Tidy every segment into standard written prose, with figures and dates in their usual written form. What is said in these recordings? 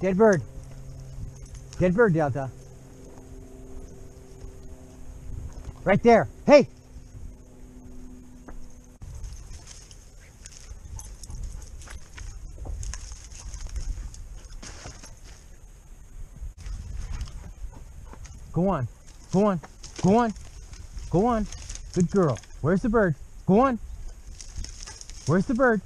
Dead bird. Dead bird, Delta. Right there. Hey! Go on. Go on. Go on. Go on. Good girl. Where's the bird? Go on. Where's the bird?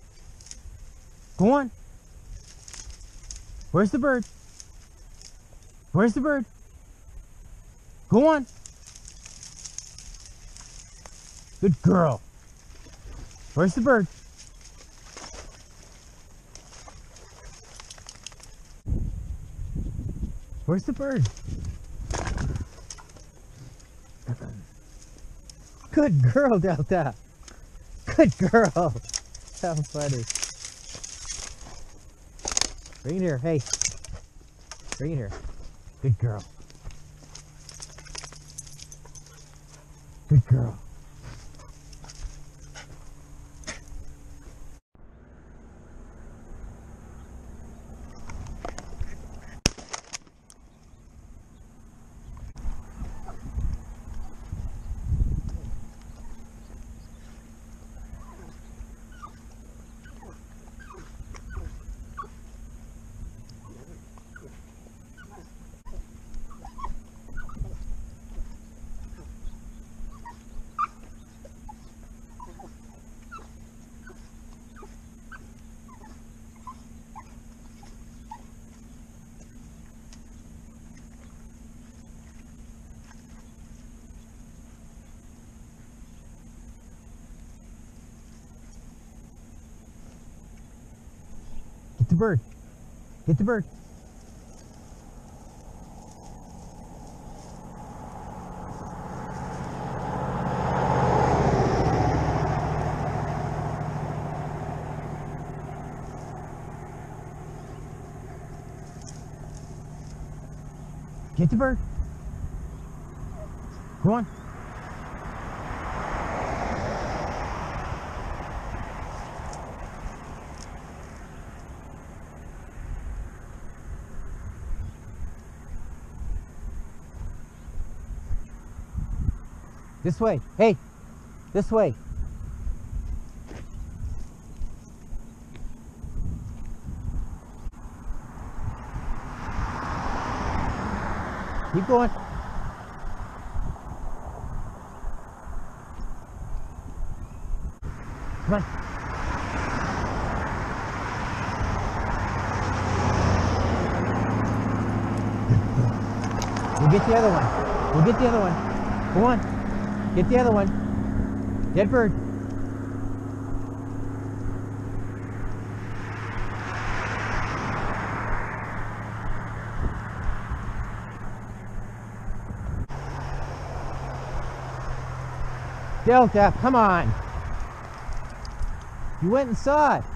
Go on. Where's the bird? Where's the bird? Go on. Good girl. Where's the bird? Where's the bird? Good girl, Delta. Good girl. How funny. Bring it here. Hey. Bring it here. Good girl. Good girl. Get the bird. Get the bird. Get the bird. Go on. This way. Hey, this way. Keep going. Come on. We'll get the other one. We'll get the other one. Go on. Get the other one. Dead bird. Delta, come on. You went and saw it.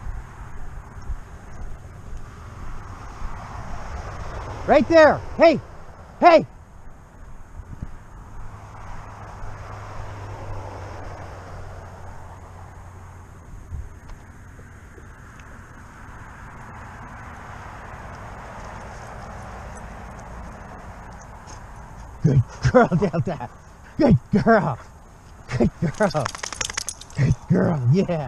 Right there. Hey, hey. Good girl, Delta. Good girl. Good girl. Good girl, yeah.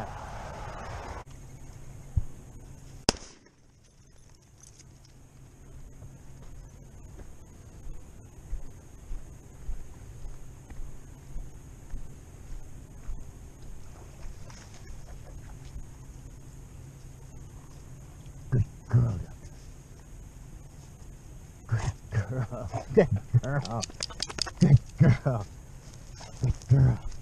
Good girl, Delta. Good girl. Good girl. Good girl. Good girl.